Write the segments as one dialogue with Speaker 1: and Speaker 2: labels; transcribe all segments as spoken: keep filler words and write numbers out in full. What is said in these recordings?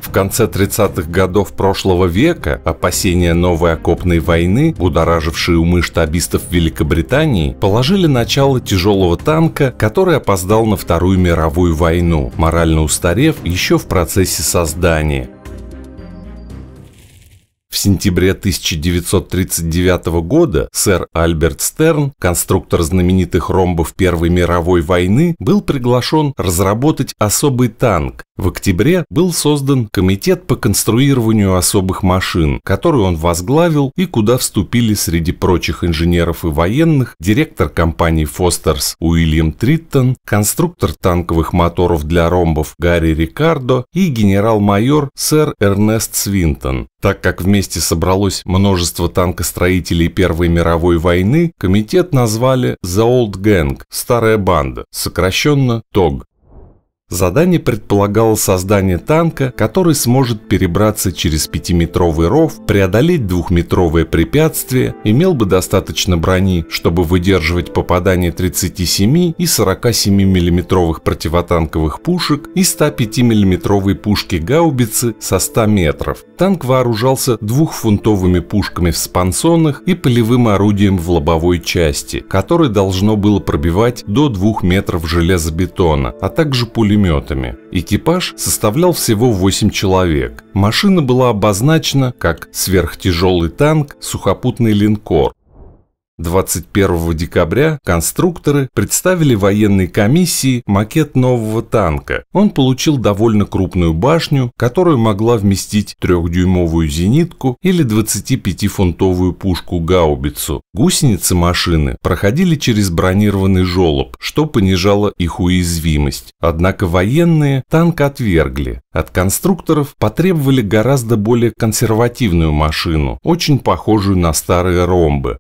Speaker 1: В конце тридцатых годов прошлого века опасения новой окопной войны, будоражившие умы штабистов Великобритании, положили начало тяжелого танка, который опоздал на Вторую мировую войну, морально устарев еще в процессе создания. В сентябре тысяча девятьсот тридцать девятого года сэр Альберт Стерн, конструктор знаменитых ромбов Первой мировой войны, был приглашен разработать особый танк. В октябре был создан комитет по конструированию особых машин, который он возглавил и куда вступили среди прочих инженеров и военных директор компании Фостерс Уильям Триттон, конструктор танковых моторов для ромбов Гарри Рикардо и генерал-майор сэр Эрнест Свинтон. Так как вместе собралось множество танкостроителей Первой мировой войны, комитет назвали The Old Gang – Старая банда, сокращенно ТОГ. Задание предполагало создание танка, который сможет перебраться через пятиметровый ров, преодолеть двухметровое препятствие, имел бы достаточно брони, чтобы выдерживать попадание тридцати семи и сорока семи миллиметровых противотанковых пушек и ста пяти миллиметровой пушки гаубицы со ста метров. Танк вооружался двухфунтовыми пушками в спансонах и полевым орудием в лобовой части, которое должно было пробивать до двух метров железобетона, а также пулеметами. Экипаж составлял всего восемь человек. Машина была обозначена как сверхтяжелый танк «Сухопутный линкор». двадцать первого декабря конструкторы представили военной комиссии макет нового танка. Он получил довольно крупную башню, которая могла вместить трехдюймовую зенитку или двадцатипятифунтовую пушку-гаубицу. Гусеницы машины проходили через бронированный желоб, что понижало их уязвимость. Однако военные танк отвергли. От конструкторов потребовали гораздо более консервативную машину, очень похожую на старые ромбы.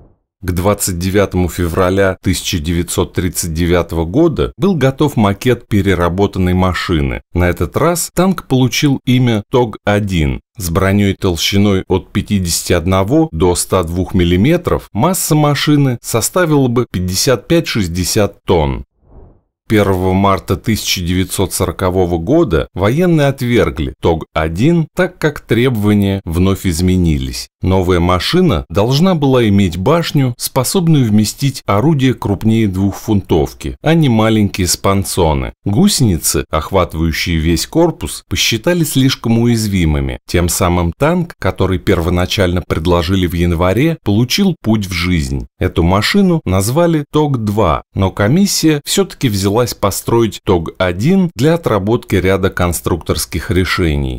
Speaker 1: К двадцать девятому февраля тысяча девятьсот тридцать девятого года был готов макет переработанной машины. На этот раз танк получил имя ТОГ один. С броней толщиной от пятидесяти одного до ста двух миллиметров масса машины составила бы пятьдесят пять — шестьдесят тонн. первого марта тысяча девятьсот сорокового года военные отвергли ТОГ один, так как требования вновь изменились. Новая машина должна была иметь башню, способную вместить орудие крупнее двухфунтовки, а не маленькие спансоны. Гусеницы, охватывающие весь корпус, посчитали слишком уязвимыми. Тем самым танк, который первоначально предложили в январе, получил путь в жизнь. Эту машину назвали ТОГ два, но комиссия все-таки взялась построить ТОГ один для отработки ряда конструкторских решений.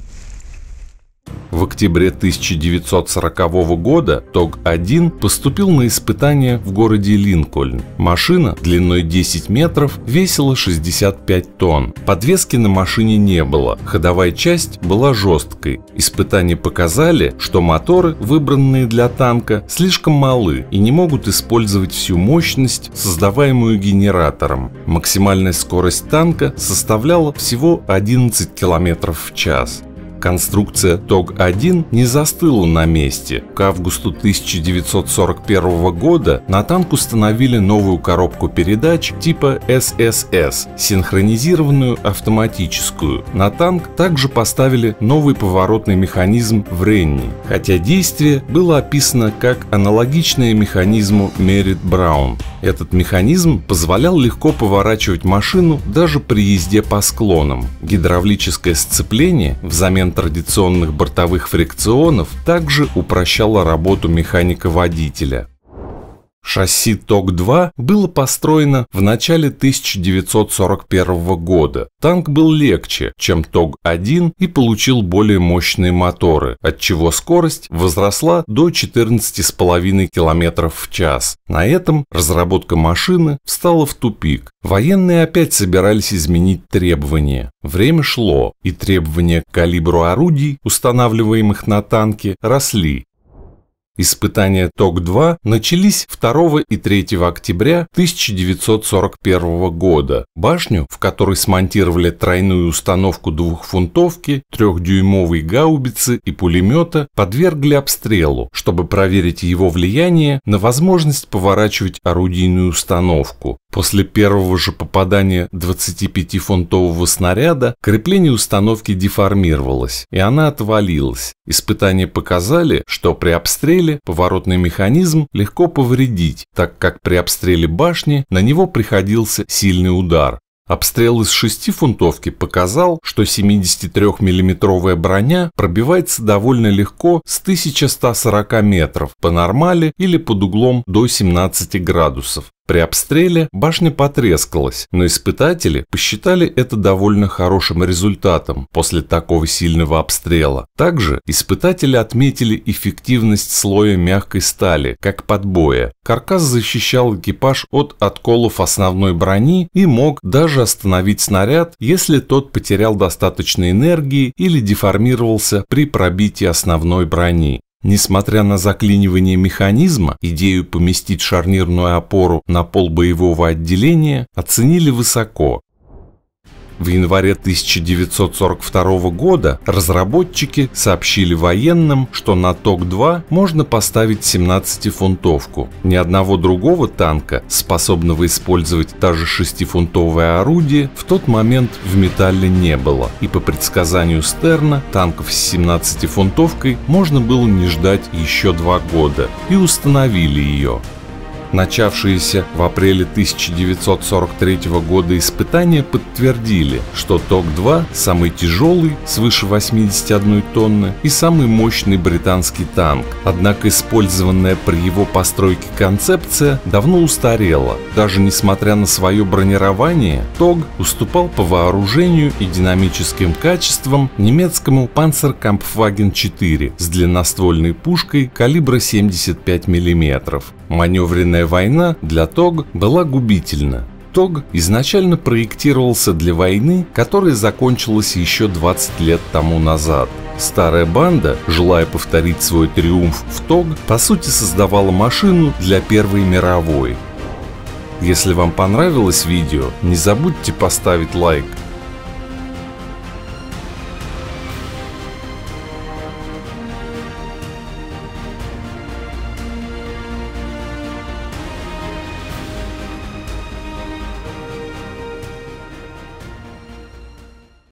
Speaker 1: В октябре тысяча девятьсот сорокового года ТОГ один поступил на испытание в городе Линкольн. Машина длиной десять метров весила шестьдесят пять тонн. Подвески на машине не было, ходовая часть была жесткой. Испытания показали, что моторы, выбранные для танка, слишком малы и не могут использовать всю мощность, создаваемую генератором. Максимальная скорость танка составляла всего одиннадцать километров в час. Конструкция ТОГ один не застыла на месте. К августу тысяча девятьсот сорок первого года на танк установили новую коробку передач типа эс эс эс, синхронизированную автоматическую. На танк также поставили новый поворотный механизм Вренни, хотя действие было описано как аналогичное механизму Мерритт-Браун. Этот механизм позволял легко поворачивать машину даже при езде по склонам. Гидравлическое сцепление взамен традиционных бортовых фрикционов также упрощало работу механика-водителя. Шасси ТОГ два было построено в начале тысяча девятьсот сорок первого года. Танк был легче, чем ТОГ один и получил более мощные моторы, отчего скорость возросла до четырнадцати с половиной километров в час. На этом разработка машины встала в тупик. Военные опять собирались изменить требования. Время шло, и требования к калибру орудий, устанавливаемых на танке, росли. Испытания ТОГ-два начались второго и третьего октября тысяча девятьсот сорок первого года. Башню, в которой смонтировали тройную установку двухфунтовки, трехдюймовой гаубицы и пулемета, подвергли обстрелу, чтобы проверить его влияние на возможность поворачивать орудийную установку. После первого же попадания двадцатипятифунтового снаряда крепление установки деформировалось, и она отвалилась. Испытания показали, что при обстреле поворотный механизм легко повредить, так как при обстреле башни на него приходился сильный удар. Обстрел из шестифунтовки показал, что семидесятитрёхмиллиметровая броня пробивается довольно легко с тысячи ста сорока метров по нормали или под углом до семнадцати градусов. При обстреле башня потрескалась, но испытатели посчитали это довольно хорошим результатом после такого сильного обстрела. Также испытатели отметили эффективность слоя мягкой стали, как подбоя. Каркас защищал экипаж от отколов основной брони и мог даже остановить снаряд, если тот потерял достаточно энергии или деформировался при пробитии основной брони. Несмотря на заклинивание механизма, идею поместить шарнирную опору на пол боевого отделения оценили высоко. В январе тысяча девятьсот сорок второго года разработчики сообщили военным, что на ТОГ-два можно поставить семнадцатифунтовку. Ни одного другого танка, способного использовать даже шестифунтовое орудие, в тот момент в металле не было, и по предсказанию Стерна танков с семнадцатифунтовкой можно было не ждать еще два года, и установили ее. Начавшиеся в апреле тысяча девятьсот сорок третьего года испытания подтвердили, что ТОГ-два самый тяжелый, свыше восьмидесяти одной тонны, и самый мощный британский танк. Однако использованная при его постройке концепция давно устарела. Даже несмотря на свое бронирование, ТОГ уступал по вооружению и динамическим качествам немецкому Panzerkampfwagen четыре с длинноствольной пушкой калибра семьдесят пять миллиметров. Маневренная война для ТОГ была губительна. ТОГ изначально проектировался для войны, которая закончилась еще двадцать лет тому назад. Старая банда, желая повторить свой триумф в ТОГ, по сути создавала машину для Первой мировой. Если вам понравилось видео, не забудьте поставить лайк.